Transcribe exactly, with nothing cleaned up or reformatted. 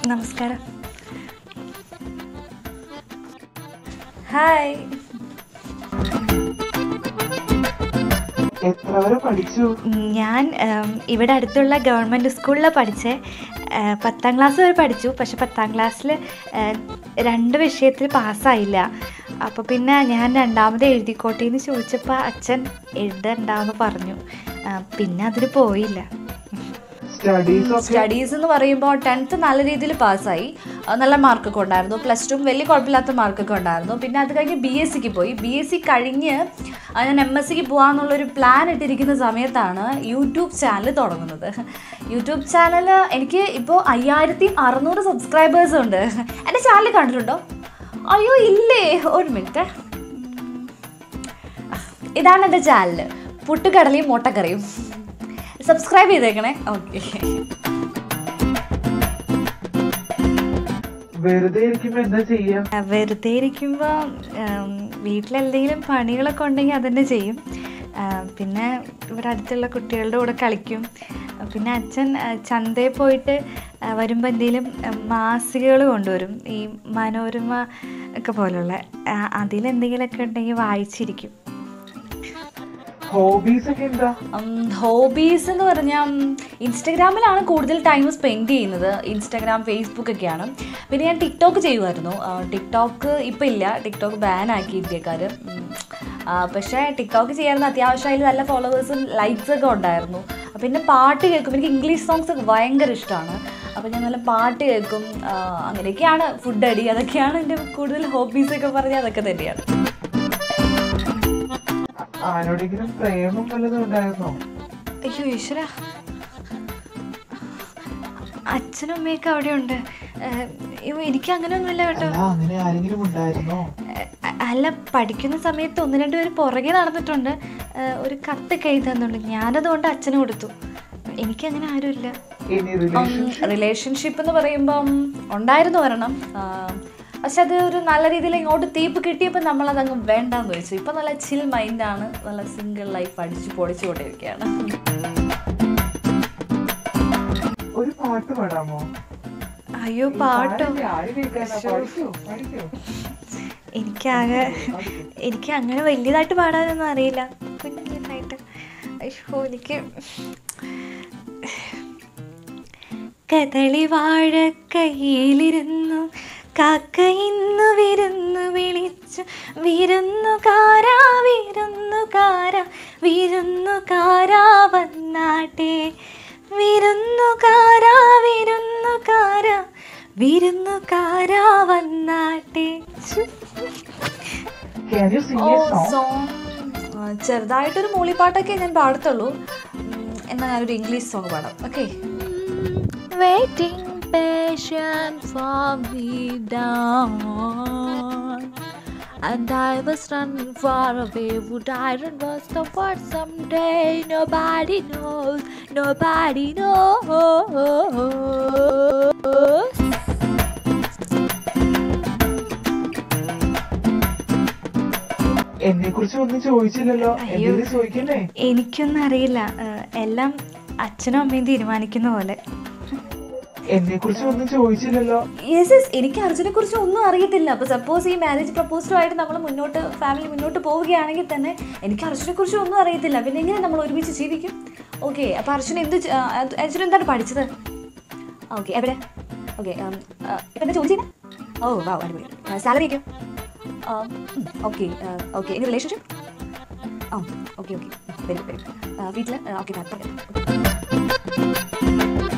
നമസ്കാരം. ഹായ്. എത്ര വരെ പഠിച്ചു? ഞാൻ ഇവിടെ അടുത്തുള്ള ഗവൺമെൻറ് സ്കൂളിലാണ് പഠിച്ചത്. പത്താം ക്ലാസ് വരെ പഠിച്ചു. പക്ഷെ പത്താം ക്ലാസ്സിൽ രണ്ട് വിഷയത്തിൽ പാസ്സായില്ല. അപ്പോൾ പിന്നെ ഞാൻ രണ്ടാമത് എഴുതിക്കോട്ടെ എന്ന് ചോദിച്ചപ്പോൾ അച്ഛൻ എഴുതണ്ടാന്ന് പറഞ്ഞു. പിന്നെ അതിന് പോയില്ല. സ്റ്റഡീസ് എന്ന് പറയുമ്പോൾ ടെൻത്ത് നല്ല രീതിയിൽ പാസ്സായി, നല്ല മാർക്കൊക്കെ ഉണ്ടായിരുന്നു. പ്ലസ് ടു വലിയ കുഴപ്പമില്ലാത്ത മാർക്കൊക്കെ ഉണ്ടായിരുന്നു. പിന്നെ അത് കഴിഞ്ഞ് ബി എസ് സിക്ക് പോയി. ബി എസ് സി കഴിഞ്ഞ് ഞാൻ എം എസ് സിക്ക് പോകാമെന്നുള്ളൊരു പ്ലാൻ ഇട്ടിരിക്കുന്ന സമയത്താണ് യൂട്യൂബ് ചാനൽ തുടങ്ങുന്നത്. യൂട്യൂബ് ചാനൽ എനിക്ക് ഇപ്പോൾ അയ്യായിരത്തി അറുന്നൂറ് സബ്സ്ക്രൈബേഴ്സ് ഉണ്ട്. എൻ്റെ ചാനൽ കണ്ടിട്ടുണ്ടോ? അയ്യോ ഇല്ലേ, ഒരു മിനിറ്റ്. ഇതാണ് എൻ്റെ ചാനൽ, പുട്ടുകടലയും മുട്ടക്കറിയും. സബ്സ്ക്രൈബ് ചെയ്തേക്കണേ. ഓക്കെ. വെറുതെ ഇരിക്കുമ്പോ എന്താ ചെയ്യാ? വെറുതെ ഇരിക്കുമ്പോൾ വീട്ടിലെന്തെങ്കിലും പണികളൊക്കെ ഉണ്ടെങ്കിൽ അതന്നെ ചെയ്യും. പിന്നെ ഇവിടെ അടുത്തുള്ള കുട്ടികളുടെ കൂടെ കളിക്കും. പിന്നെ അച്ഛൻ ചന്തയിൽ പോയിട്ട് വരുമ്പോൾ എന്തെങ്കിലും മാസികകൾ കൊണ്ടുവരും, ഈ മനോരമ ഒക്കെ പോലുള്ള. അതിലെന്തെങ്കിലുമൊക്കെ ഉണ്ടെങ്കിൽ വായിച്ചിരിക്കും. ഹോബീസ് ഒക്കെ എന്താ? ഹോബീസ് എന്ന് പറഞ്ഞാൽ ഇൻസ്റ്റഗ്രാമിലാണ് കൂടുതൽ ടൈം സ്പെൻഡ് ചെയ്യുന്നത്. ഇൻസ്റ്റഗ്രാം, ഫേസ്ബുക്ക് ഒക്കെയാണ്. പിന്നെ ഞാൻ ടിക്ടോക്ക് ചെയ്യുമായിരുന്നു. ടിക്ടോക്ക് ഇപ്പം ഇല്ല, ടിക്ടോക്ക് ബാൻ ആക്കി ഇന്ത്യക്കാർ. പക്ഷേ ടിക്ടോക്ക് ചെയ്യാറുണ്ട്. അത്യാവശ്യം അതിൽ നല്ല ഫോളോവേഴ്സും ലൈക്സ് ഒക്കെ ഉണ്ടായിരുന്നു. പിന്നെ പാട്ട് കേൾക്കും. എനിക്ക് ഇംഗ്ലീഷ് സോങ്സ് ഒക്കെ ഭയങ്കര ഇഷ്ടമാണ്. അപ്പോൾ ഞാൻ നല്ല പാട്ട് കേൾക്കും. അങ്ങനെയൊക്കെയാണ്. ഫുഡ് അടി, അതൊക്കെയാണ് എൻ്റെ കൂടുതൽ ഹോബീസൊക്കെ പറഞ്ഞാൽ അതൊക്കെ തന്നെയാണ്. ആരോടെങ്കിലും പ്രേമം വല്ലതും ഉണ്ടായിരുന്നോ? അയ്യോ ഈശ്വര, അച്ഛനും അമ്മയൊക്കെ അവിടെ ഉണ്ട്. എനിക്ക് അങ്ങനെയൊന്നുമില്ല കേട്ടോ. അങ്ങനെ ആരെങ്കിലും ഉണ്ടായിരുന്നോ? അല്ല, പഠിക്കുന്ന സമയത്ത് ഒന്ന് രണ്ട് പേര് പുറകെ നടന്നിട്ടുണ്ട്. ഒരു കത്തൊക്കെ എഴുതി തന്നുണ്ട്. ഞാനതുകൊണ്ട് അച്ഛന് കൊടുത്തു. എനിക്കങ്ങനെ ആരുമില്ല. റിലേഷൻഷിപ്പ് എന്ന് പറയുമ്പം ഉണ്ടായിരുന്നു ഒരെണ്ണം. പക്ഷെ അത് ഒരു നല്ല രീതിയിൽ ഇങ്ങോട്ട് തീപ്പ് കിട്ടിയപ്പോൾ നമ്മളതങ്ങ് വേണ്ടാന്ന് വെച്ചു. ഇപ്പം നല്ല ചിൽ മൈൻഡാണ്. നല്ല സിംഗിൾ ലൈഫ് അടിച്ച് പൊളിച്ചുകൊണ്ടിരിക്കുകയാണ്. ഒരു പാട്ട് പാടാമോ? അയ്യോ പാട്ടോ? എനിക്കാകെ എനിക്ക് അങ്ങനെ വലിയതായിട്ട് പാടാനൊന്നും അറിയില്ല. കുഞ്ഞായിട്ട് അയ്യോ എനിക്ക് കദളി വാഴ കയ്യിലിരുന്നു കാക്ക ഇന്നു വിരുന്നു വിളിച്ചു, വിരുന്നുകാരാ വിരുന്നുകാരാ വിരുന്നുകാരാ വന്നാട്ടെ, വിരുന്നുകാരാ വിരുന്നുകാരാ വിരുന്നുകാരാ വന്നാട്ടെ. ചെറുതായിട്ടൊരു മൂളിപ്പാട്ടൊക്കെ ഞാൻ പാടത്തുള്ളൂ. എന്നാൽ ഞാനൊരു ഇംഗ്ലീഷ് സോങ് പാടാം. Okay. Waiting patient for me down, and I was running far away. Would I run was the word someday? Nobody knows, nobody knows. എന്നെ കുറിച്ച് ഒന്നും ചോദിച്ചില്ലല്ലോ. എന്തെങ്കിലും ചോദിക്കണ്ടേ? എനിക്കൊന്നും അറിയില്ല. എല്ലാം അച്ഛനും അമ്മയും തീരുമാനിക്കുന്ന പോലെ. എന്നെ കുറിച്ച് ഒന്നും ചോദിച്ചില്ലല്ലോ. യെസ് യെസ് എനിക്ക് അർജുനെ കുറിച്ച് ഒന്നും അറിയത്തില്ല. അപ്പോൾ സപ്പോസ് ഈ മാരേജ് പ്രപ്പോസലുമായിട്ട് നമ്മൾ മുന്നോട്ട് ഫാമിലി മുന്നോട്ട് പോവുകയാണെങ്കിൽ തന്നെ എനിക്ക് അർജുനെ കുറിച്ച് ഒന്നും അറിയത്തില്ല. പിന്നെ എങ്ങനെ നമ്മൾ ഒരുമിച്ച് ജീവിക്കും? ഓക്കെ. അപ്പോൾ അർജുൻ എന്ത് അർജുൻ എന്താണ് പഠിച്ചത്? ഓക്കെ. എവിടെ? ഓക്കെ. ഇപ്പം എന്താ ചോദിച്ചത്? ഓ വാ, അടിപൊളി. സാലറി ഒക്കെയോ? Okay okay. ഇനി റിലേഷൻഷിപ്പ്? ആ ഓക്കെ ഓക്കെ. Very very. വീട്ടിൽ? ഓക്കെ.